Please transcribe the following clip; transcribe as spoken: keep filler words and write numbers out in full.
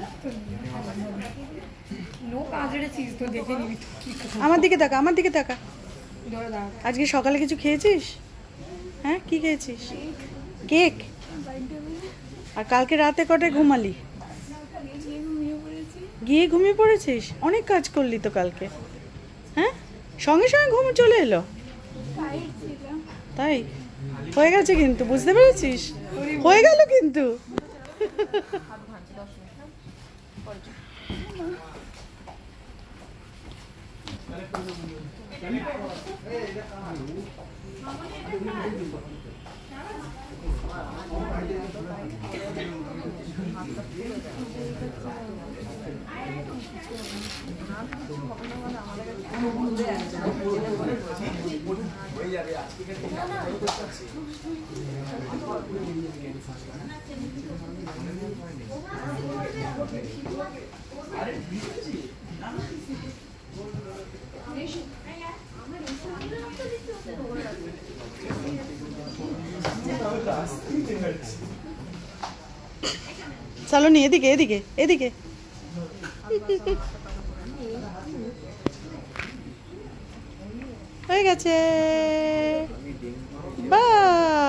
আমার দিকে তাকা, আমার দিকে তাকা। আজকে সকালে কিছু খেয়েছিস? হ্যাঁ, কি খেয়েছিস? কেক। আর কালকে রাতে কটায় ঘুমালি? গিয়ে ঘুমিয়ে পড়েছিস? অনেক কাজ করলি তো কালকে। হ্যাঁ, সঙ্গে সঙ্গে ঘুম চলে এলো। তাই হয়ে গেছে কিন্তু, বুঝতে পেরেছিস? হয়ে গেল কিন্তু। সালোনি এদিকে এদিকে এদিকে। হয়ে গেছে। বাহ।